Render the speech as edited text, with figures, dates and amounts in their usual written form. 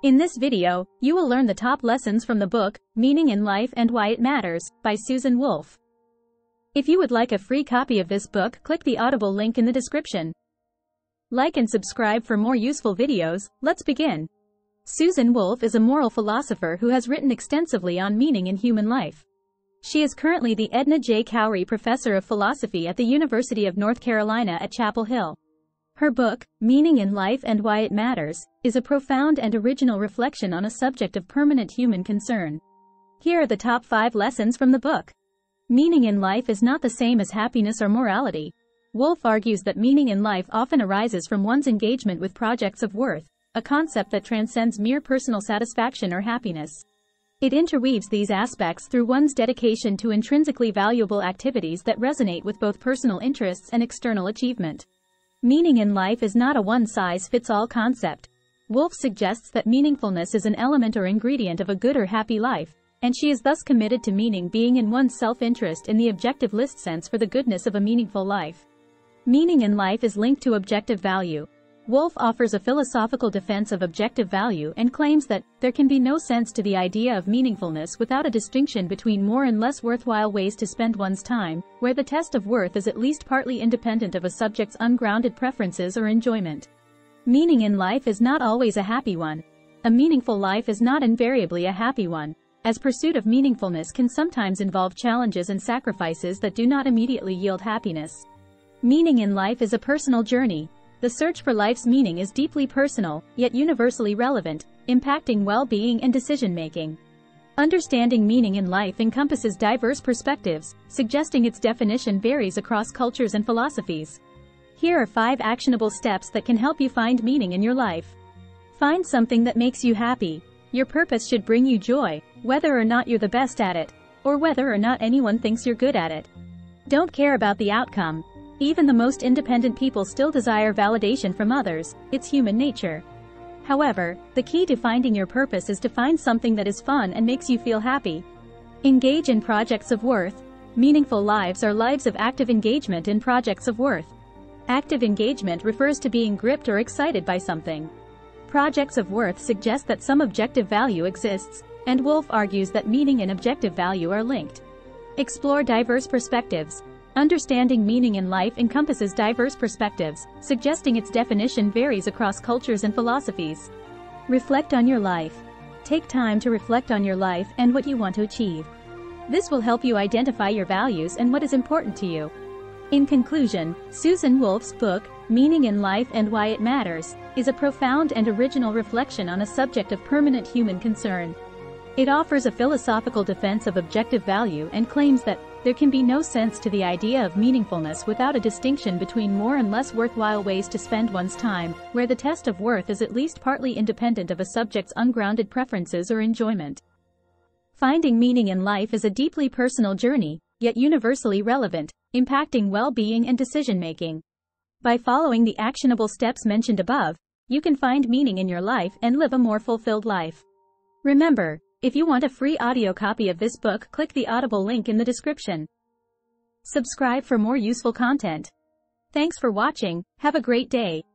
In this video, you will learn the top lessons from the book, Meaning in Life and Why It Matters, by Susan Wolf. If you would like a free copy of this book, click the Audible link in the description. Like and subscribe for more useful videos. Let's begin. Susan Wolf is a moral philosopher who has written extensively on meaning in human life. She is currently the Edna J. Cowrie Professor of Philosophy at the University of North Carolina at Chapel Hill. Her book, Meaning in Life and Why It Matters, is a profound and original reflection on a subject of permanent human concern. Here are the top 5 lessons from the book. Meaning in life is not the same as happiness or morality. Wolf argues that meaning in life often arises from one's engagement with projects of worth, a concept that transcends mere personal satisfaction or happiness. It interweaves these aspects through one's dedication to intrinsically valuable activities that resonate with both personal interests and external achievement. Meaning in life is not a one-size-fits-all concept. Wolf suggests that meaningfulness is an element or ingredient of a good or happy life, and she is thus committed to meaning being in one's self-interest in the objective list sense for the goodness of a meaningful life. Meaning in life is linked to objective value. Wolf offers a philosophical defense of objective value and claims that there can be no sense to the idea of meaningfulness without a distinction between more and less worthwhile ways to spend one's time, where the test of worth is at least partly independent of a subject's ungrounded preferences or enjoyment. Meaning in life is not always a happy one. A meaningful life is not invariably a happy one, as pursuit of meaningfulness can sometimes involve challenges and sacrifices that do not immediately yield happiness. Meaning in life is a personal journey. The search for life's meaning is deeply personal, yet universally relevant, impacting well-being and decision-making. Understanding meaning in life encompasses diverse perspectives, suggesting its definition varies across cultures and philosophies. Here are 5 actionable steps that can help you find meaning in your life. Find something that makes you happy. Your purpose should bring you joy, whether or not you're the best at it, or whether or not anyone thinks you're good at it. Don't care about the outcome. Even the most independent people still desire validation from others. It's human nature. However, the key to finding your purpose is to find something that is fun and makes you feel happy. Engage in projects of worth. Meaningful lives are lives of active engagement in projects of worth. Active engagement refers to being gripped or excited by something. Projects of worth suggest that some objective value exists, and Wolf argues that meaning and objective value are linked. Explore diverse perspectives. Understanding meaning in life encompasses diverse perspectives, suggesting its definition varies across cultures and philosophies. Reflect on your life. Take time to reflect on your life and what you want to achieve. This will help you identify your values and what is important to you. In conclusion, Susan Wolf's book, Meaning in Life and Why It Matters, is a profound and original reflection on a subject of permanent human concern. It offers a philosophical defense of objective value and claims that there can be no sense to the idea of meaningfulness without a distinction between more and less worthwhile ways to spend one's time, where the test of worth is at least partly independent of a subject's ungrounded preferences or enjoyment. Finding meaning in life is a deeply personal journey, yet universally relevant, impacting well-being and decision-making. By following the actionable steps mentioned above, you can find meaning in your life and live a more fulfilled life. Remember, if you want a free audio copy of this book, click the Audible link in the description. Subscribe for more useful content. Thanks for watching. Have a great day.